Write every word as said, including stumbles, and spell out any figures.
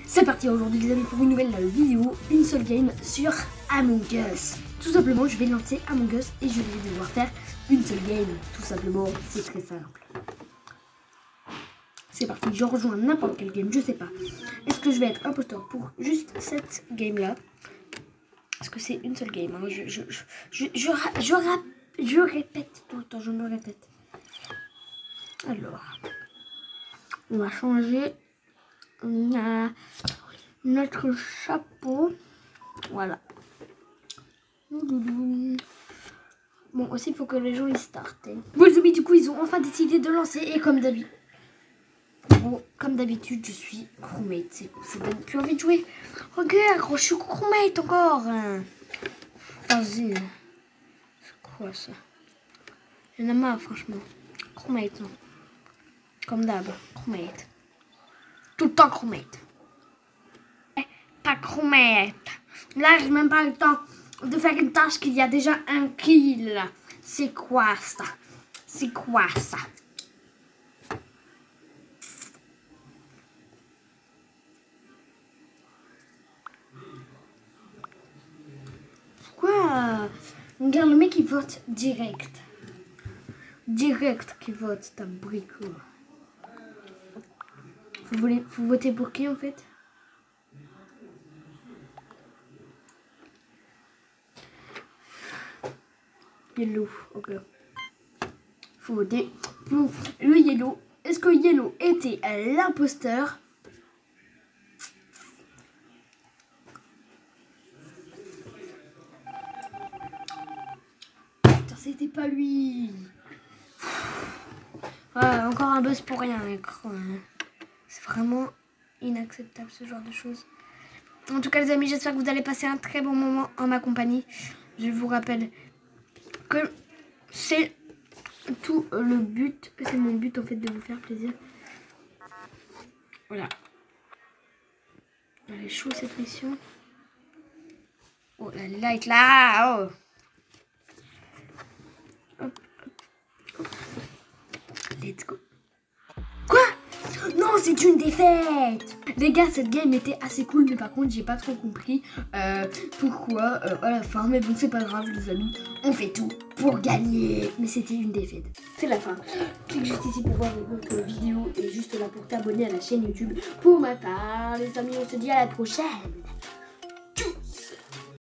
C'est parti aujourd'hui les amis pour une nouvelle vidéo, une seule game sur Among Us. Tout simplement je vais lancer Among Us et je vais devoir faire une seule game. Tout simplement, c'est très simple. C'est parti, je rejoins n'importe quelle game, je sais pas. Est-ce que je vais être imposteur pour juste cette game là? Parce que c'est une seule game, hein. je, je, je, je, je, je, je, je répète tout le temps, je me répète. Alors, on va changer euh, notre chapeau. Voilà. Bon, aussi, il faut que les gens ils startent. Hein. Bon, les amis, du coup, ils ont enfin décidé de lancer. Et comme d'habitude, bon, comme d'habitude, je suis crewmate. Ça donne plus envie de jouer. Regarde, je suis crewmate encore. Vas-y. C'est quoi ça? J'en ai marre, franchement. Crewmate, non. Comme d'hab, crewmate. Tout le temps crewmate. Pas crewmate. Là, j'ai même pas le temps de faire une tâche qu'il y a déjà un kill. C'est quoi ça? C'est quoi ça? Pourquoi? Regarde, le mec il vote direct. Direct qui vote, ta bricot. Vous voulez, vous votez pour qui en fait? Yellow, ok. Faut voter pour le Yellow. Est-ce que Yellow était l'imposteur? Putain, c'était pas lui. Ouais, encore un buzz pour rien. C'est vraiment inacceptable ce genre de choses. En tout cas les amis, j'espère que vous allez passer un très bon moment en ma compagnie. Je vous rappelle que c'est tout le but, c'est mon but en fait de vous faire plaisir. Voilà. Elle est chaude cette mission. Oh la light là, oh. Hop, hop, hop. Let's go. Quoi? Non, c'est une défaite. Les gars, cette game était assez cool, mais par contre, j'ai pas trop compris euh, pourquoi euh, à la fin. Mais bon, c'est pas grave, les amis. On fait tout pour gagner. Mais c'était une défaite. C'est la fin. Clique juste ici pour voir notre vidéo et juste là pour t'abonner à la chaîne YouTube. Pour ma part, les amis, on se dit à la prochaine.